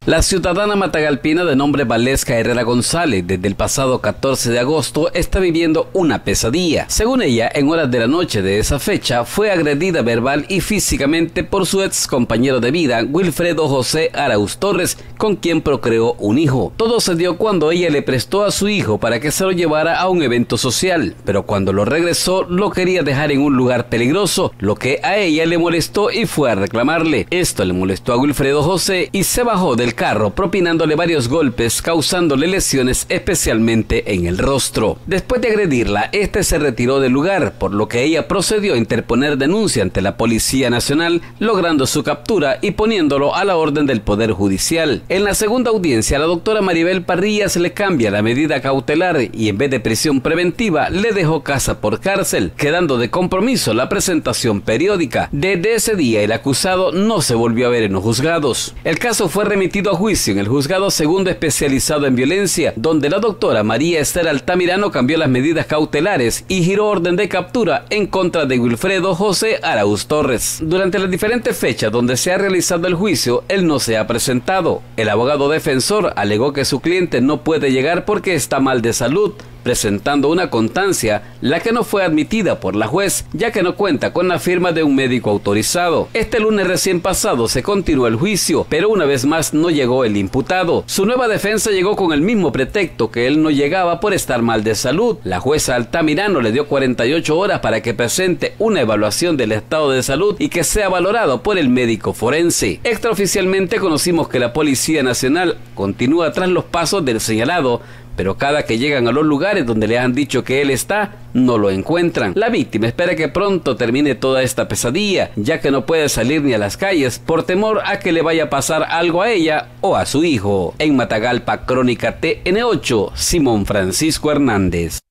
La ciudadana matagalpina de nombre Valesca Herrera González, desde el pasado 14 de agosto, está viviendo una pesadilla. Según ella, en horas de la noche de esa fecha, fue agredida verbal y físicamente por su ex compañero de vida, Wilfredo José Arauz Torres, con quien procreó un hijo. Todo se dio cuando ella le prestó a su hijo para que se lo llevara a un evento social, pero cuando lo regresó, lo quería dejar en un lugar peligroso, lo que a ella le molestó y fue a reclamarle. Esto le molestó a Wilfredo José y se bajó del carro, propinándole varios golpes, causándole lesiones especialmente en el rostro. Después de agredirla, este se retiró del lugar, por lo que ella procedió a interponer denuncia ante la Policía Nacional, logrando su captura y poniéndolo a la orden del Poder Judicial. En la segunda audiencia, la doctora Maribel Parrillas le cambia la medida cautelar y en vez de prisión preventiva, le dejó casa por cárcel, quedando de compromiso la presentación periódica. Desde ese día, el acusado no se volvió a ver en los juzgados. El caso fue remitido a juicio en el juzgado segundo especializado en violencia, donde la doctora María Esther Altamirano cambió las medidas cautelares y giró orden de captura en contra de Wilfredo José Arauz Torres. Durante las diferentes fechas donde se ha realizado el juicio, él no se ha presentado. El abogado defensor alegó que su cliente no puede llegar porque está mal de salud, presentando una constancia, la que no fue admitida por la juez, ya que no cuenta con la firma de un médico autorizado. Este lunes recién pasado se continuó el juicio, pero una vez más no llegó el imputado. Su nueva defensa llegó con el mismo pretexto, que él no llegaba por estar mal de salud. La jueza Altamirano le dio 48 horas para que presente una evaluación del estado de salud y que sea valorado por el médico forense. Extraoficialmente conocimos que la Policía Nacional continúa tras los pasos del señalado, pero cada que llegan a los lugares donde le han dicho que él está, no lo encuentran. La víctima espera que pronto termine toda esta pesadilla, ya que no puede salir ni a las calles por temor a que le vaya a pasar algo a ella o a su hijo. En Matagalpa, Crónica TN8, Simón Francisco Hernández.